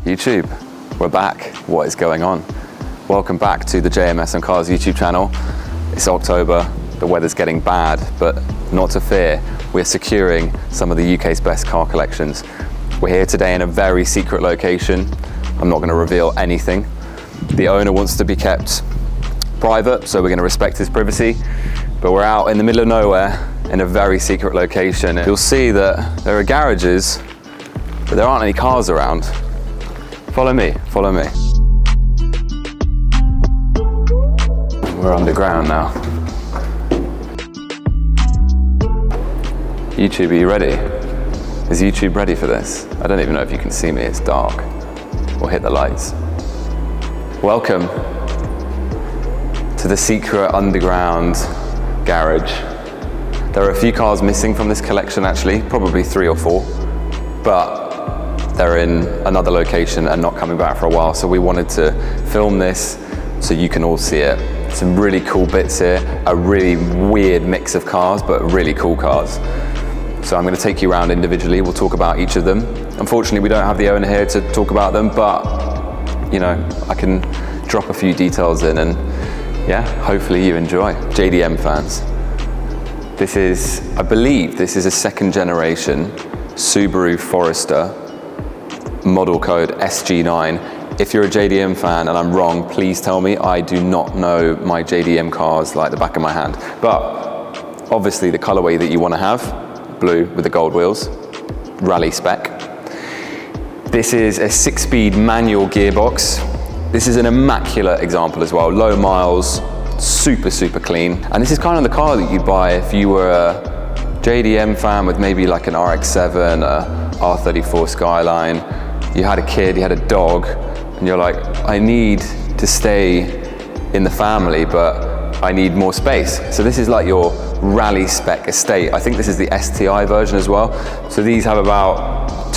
YouTube, we're back. What is going on? Welcome back to the JMS and Cars YouTube channel. It's October, the weather's getting bad, but not to fear. We're securing some of the UK's best car collections. We're here today in a very secret location. I'm not going to reveal anything. The owner wants to be kept private, so we're going to respect his privacy. But we're out in the middle of nowhere in a very secret location. You'll see that there are garages, but there aren't any cars around. Follow me, follow me. We're underground now. YouTube, are you ready? Is YouTube ready for this? I don't even know if you can see me, it's dark. We'll hit the lights. Welcome to the secret underground garage. There are a few cars missing from this collection actually, probably 3 or 4, but they're in another location and not coming back for a while, so we wanted to film this so you can all see it. Some really cool bits here, a really weird mix of cars, but really cool cars. So I'm going to take you around individually, we'll talk about each of them. Unfortunately, we don't have the owner here to talk about them, but you know, I can drop a few details in and yeah, hopefully you enjoy. JDM fans. This is, I believe this is a second generation Subaru Forester, model code SG9. If you're a JDM fan and I'm wrong, please tell me. I do not know my JDM cars like the back of my hand. But obviously the colorway that you want to have, blue with the gold wheels, rally spec. This is a 6-speed manual gearbox. This is an immaculate example as well. Low miles, super, super clean. And this is kind of the car that you'd buy if you were a JDM fan with maybe like an RX-7, a R34 Skyline. You had a kid, you had a dog, and you're like, I need to stay in the family, but I need more space. So this is like your rally spec estate. I think this is the STI version as well. So these have about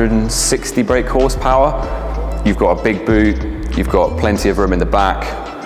260 brake horsepower. You've got a big boot, you've got plenty of room in the back,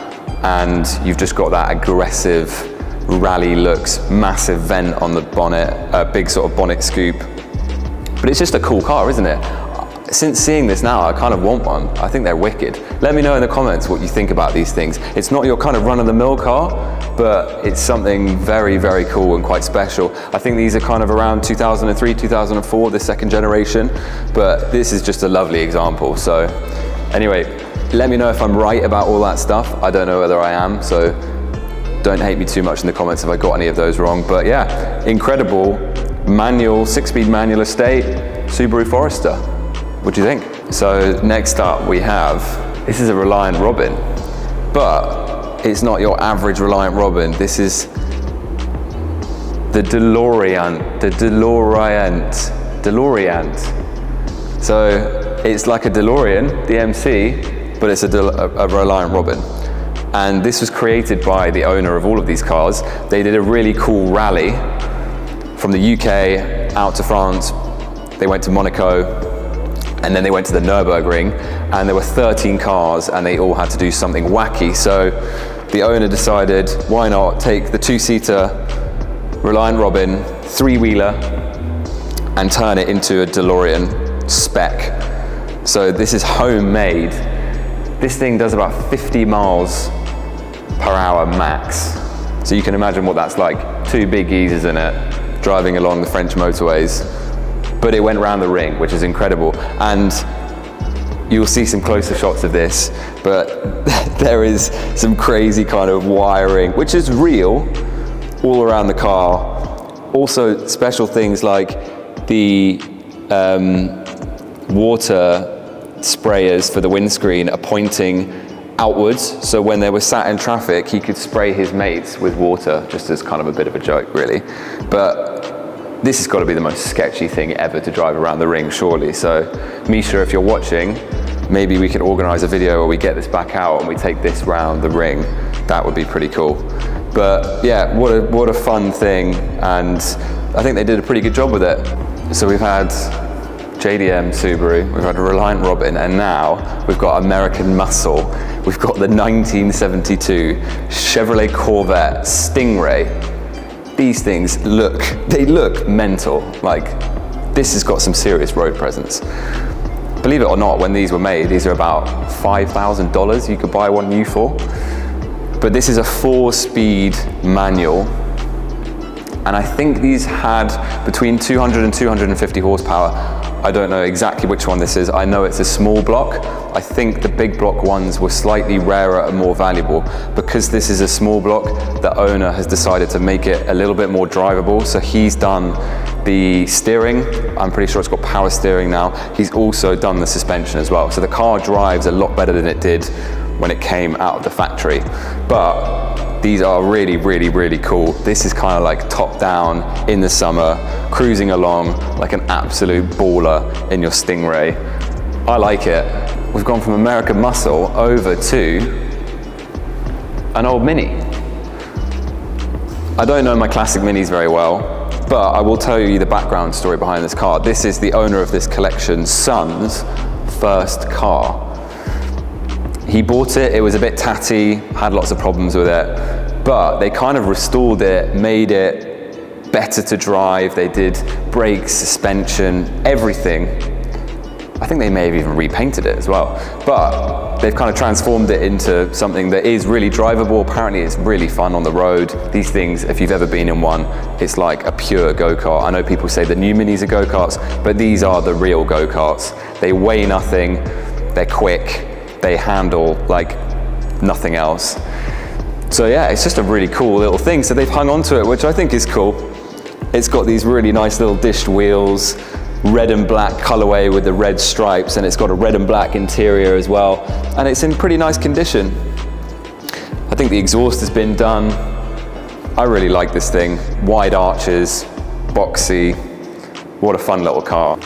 and you've just got that aggressive rally looks, massive vent on the bonnet, a big sort of bonnet scoop. But it's just a cool car, isn't it? Since seeing this now, I kind of want one. I think they're wicked. Let me know in the comments what you think about these things. It's not your kind of run-of-the-mill car, but it's something very, very cool and quite special. I think these are kind of around 2003, 2004, the second generation, but this is just a lovely example. So anyway, let me know if I'm right about all that stuff. I don't know whether I am, so don't hate me too much in the comments if I got any of those wrong. But yeah, incredible manual, 6-speed manual estate, Subaru Forester. What do you think? So next up we have, this is a Reliant Robin, but it's not your average Reliant Robin. This is the DeLorean. So it's like a DeLorean, the MC, but it's a Reliant Robin. And this was created by the owner of all of these cars. They did a really cool rally from the UK out to France. They went to Monaco, and then they went to the Nürburgring, and there were 13 cars and they all had to do something wacky. So the owner decided, why not take the 2-seater Reliant Robin 3-wheeler and turn it into a DeLorean spec. So this is homemade. This thing does about 50 miles per hour max. So you can imagine what that's like. 2 big geezers in it, driving along the French motorways. But it went round the ring, which is incredible. And you'll see some closer shots of this, but there is some crazy kind of wiring, which is real, all around the car. Also special things like the water sprayers for the windscreen are pointing outwards, so when they were sat in traffic, he could spray his mates with water, just as kind of a bit of a joke, really. But this has got to be the most sketchy thing ever to drive around the ring, surely. So, Misha, if you're watching, maybe we could organize a video where we get this back out and we take this round the ring. That would be pretty cool. But yeah, what a fun thing, and I think they did a pretty good job with it. So we've had JDM Subaru, we've had a Reliant Robin, and now we've got American Muscle. We've got the 1972 Chevrolet Corvette Stingray. These things they look mental. Like, this has got some serious road presence. believe it or not, when these were made, these are about $5,000 you could buy one new for. But this is a 4-speed manual, and I think these had between 200 and 250 horsepower. I don't know exactly which one this is. I know it's a small block. I think the big block ones were slightly rarer and more valuable. Because this is a small block, the owner has decided to make it a little bit more drivable. So he's done the steering. I'm pretty sure it's got power steering now. He's also done the suspension as well. So the car drives a lot better than it did when it came out of the factory. But these are really, really, really cool. This is kind of like top down in the summer, cruising along like an absolute baller in your Stingray. I like it. We've gone from American Muscle over to an old Mini. I don't know my classic Minis very well, but I will tell you the background story behind this car. This is the owner of this collection's son's first car. He bought it, it was a bit tatty, had lots of problems with it, but they kind of restored it, made it better to drive. They did brakes, suspension, everything. I think they may have even repainted it as well, but they've kind of transformed it into something that is really drivable. Apparently it's really fun on the road. These things, if you've ever been in one, it's like a pure go-kart. I know people say the new Minis are go-karts, but these are the real go-karts. They weigh nothing, they're quick, they handle like nothing else. So yeah, it's just a really cool little thing. So they've hung onto it, which I think is cool. It's got these really nice little dished wheels, red and black colorway with the red stripes, and it's got a red and black interior as well. And it's in pretty nice condition. I think the exhaust has been done. I really like this thing. Wide arches, boxy. What a fun little car.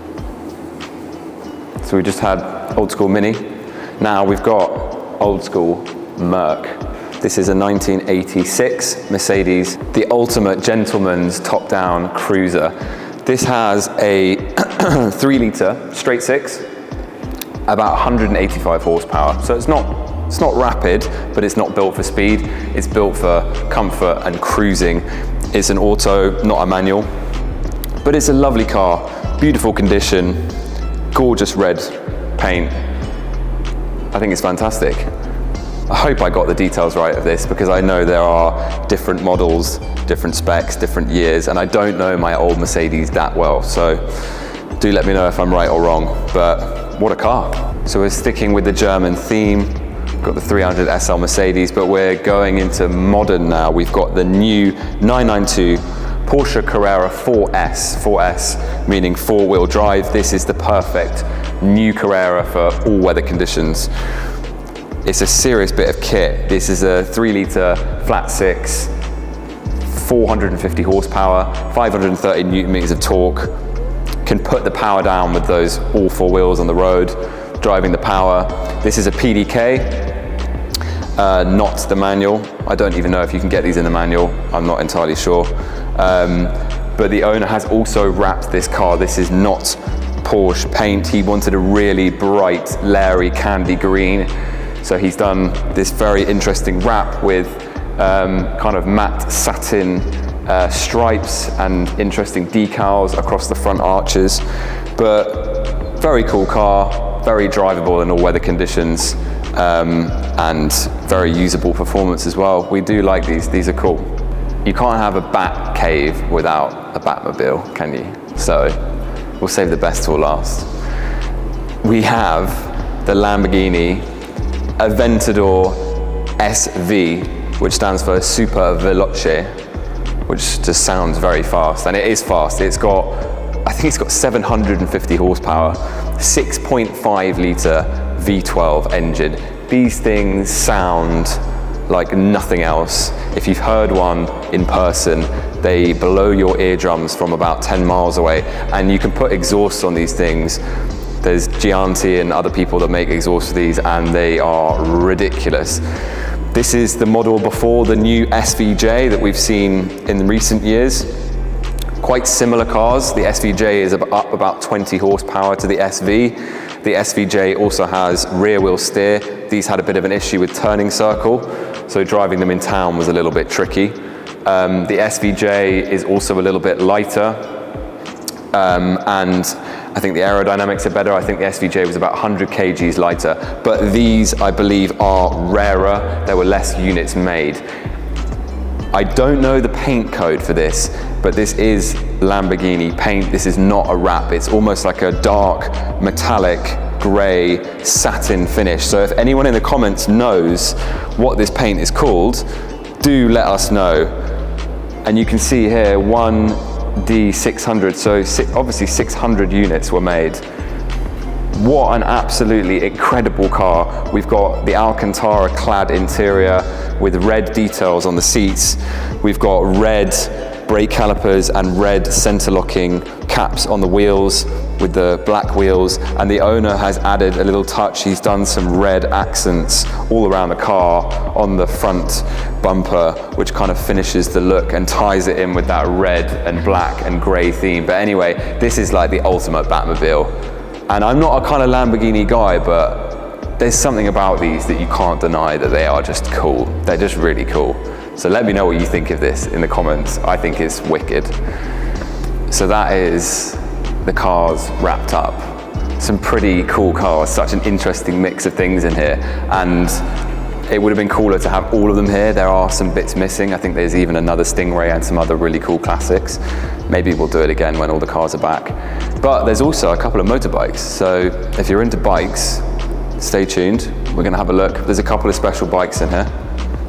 So we just had old school Mini. Now we've got old school Merc. This is a 1986 Mercedes, the ultimate gentleman's top-down cruiser. This has a 3-litre straight six, about 185 horsepower. So it's not rapid, but it's not built for speed. It's built for comfort and cruising. It's an auto, not a manual, but it's a lovely car, beautiful condition, gorgeous red paint. I think it's fantastic. I hope I got the details right of this, because I know there are different models, different specs, different years, and I don't know my old Mercedes that well, so do let me know if I'm right or wrong, but what a car. So we're sticking with the German theme, got the 300 SL Mercedes, but we're going into modern now. We've got the new 992 Porsche Carrera 4S, 4S meaning four-wheel drive. This is the perfect new Carrera for all weather conditions. It's a serious bit of kit. This is a 3-litre flat six, 450 horsepower, 530 Newton meters of torque. Can put the power down with those all four wheels on the road, driving the power. This is a PDK, not the manual. I don't even know if you can get these in the manual. I'm not entirely sure. But the owner has also wrapped this car. This is not Porsche paint. He wanted a really bright, leery candy green. So he's done this very interesting wrap with kind of matte satin stripes and interesting decals across the front arches. But very cool car, very drivable in all weather conditions, and very usable performance as well. We do like these are cool. You can't have a bat cave without a Batmobile, can you? So we'll save the best till last. We have the Lamborghini Aventador SV, which stands for Super Veloce, which just sounds very fast, and it is fast. It's got, I think it's got 750 horsepower, 6.5 litre V12 engine. These things sound like nothing else. If you've heard one in person, they blow your eardrums from about 10 miles away, and you can put exhaust on these things. There's Gianti and other people that make exhaust for these, and they are ridiculous. This is the model before the new SVJ that we've seen in recent years. Quite similar cars. The SVJ is up about 20 horsepower to the SV. The SVJ also has rear wheel steer. These had a bit of an issue with turning circle, so driving them in town was a little bit tricky. The SVJ is also a little bit lighter. and I think the aerodynamics are better. I think the SVJ was about 100 kgs lighter, but these, I believe, are rarer. There were less units made. I don't know the paint code for this, but this is Lamborghini paint. This is not a wrap. It's almost like a dark, metallic, grey, satin finish. So if anyone in the comments knows what this paint is called, do let us know. And you can see here, 1D600, so obviously 600 units were made. What an absolutely incredible car. We've got the Alcantara clad interior with red details on the seats. We've got red brake calipers and red center locking caps on the wheels with the black wheels, and the owner has added a little touch. He's done some red accents all around the car on the front bumper, which kind of finishes the look and ties it in with that red and black and grey theme. But anyway, this is like the ultimate Batmobile. And I'm not a kind of Lamborghini guy, but there's something about these that you can't deny that they are just cool. They're just really cool. So let me know what you think of this in the comments. I think it's wicked. So that is the cars wrapped up. Some pretty cool cars, such an interesting mix of things in here. And it would have been cooler to have all of them here. There are some bits missing. I think there's even another Stingray and some other really cool classics. Maybe we'll do it again when all the cars are back. But there's also a couple of motorbikes. So if you're into bikes, stay tuned. We're gonna have a look. There's a couple of special bikes in here.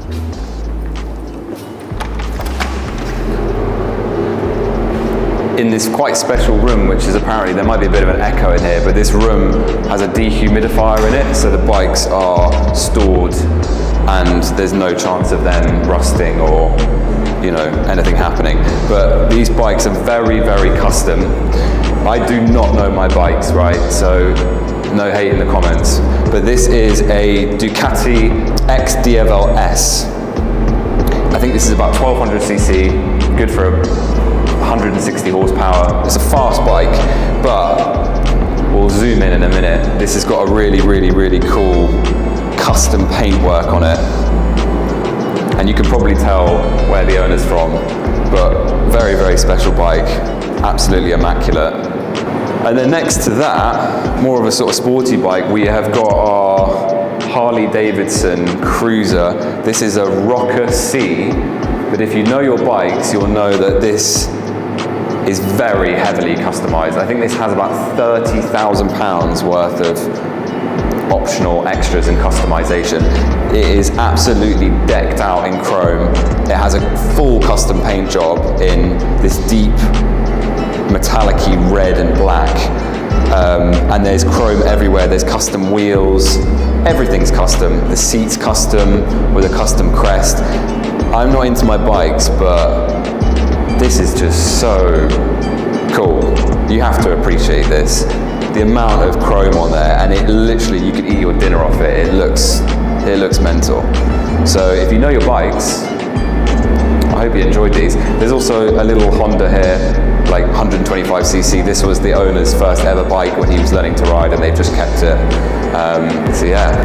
In this quite special room, which is apparently, there might be a bit of an echo in here, but this room has a dehumidifier in it, so the bikes are stored and there's no chance of them rusting or, you know, anything happening. But these bikes are very, very custom. I do not know my bikes, right? So no hate in the comments. But this is a Ducati XDFL S. I think this is about 1200cc, good for 160 horsepower. It's a fast bike, but we'll zoom in a minute. This has got a really, really, really cool custom paintwork on it. And you can probably tell where the owner's from, but very, very special bike, absolutely immaculate. And then next to that, more of a sort of sporty bike, we have got our Harley Davidson Cruiser. This is a Rocker C, but if you know your bikes, you'll know that this is very heavily customized. I think this has about £30,000 worth of optional extras and customization. It is absolutely decked out in chrome. It has a full custom paint job in this deep metallic-y red and black. And there's chrome everywhere. There's custom wheels. Everything's custom. The seat's custom with a custom crest. I'm not into my bikes, but this is just so cool. You have to appreciate this. The amount of chrome on there, and it literally, you could eat your dinner off it. It looks mental. So if you know your bikes, I hope you enjoyed these. There's also a little Honda here, like 125cc. This was the owner's first ever bike when he was learning to ride, and they've just kept it. So yeah.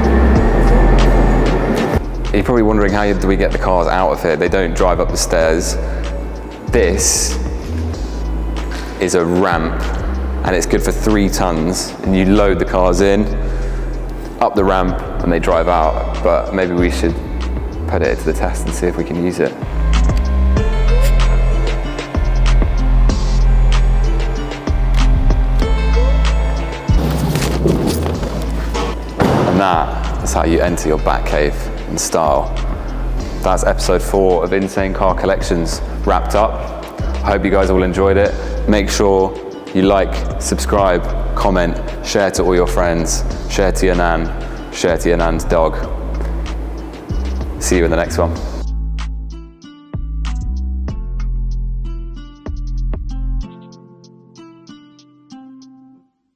You're probably wondering, how do we get the cars out of here? They don't drive up the stairs. This is a ramp, and it's good for 3 tons. And you load the cars in, up the ramp, and they drive out. But maybe we should put it to the test and see if we can use it. And that's how you enter your Batcave in style. That's episode 4 of Insane Car Collections wrapped up. I hope you guys all enjoyed it. Make sure you like, subscribe, comment, share to all your friends, share to your nan, share to your nan's dog. See you in the next one.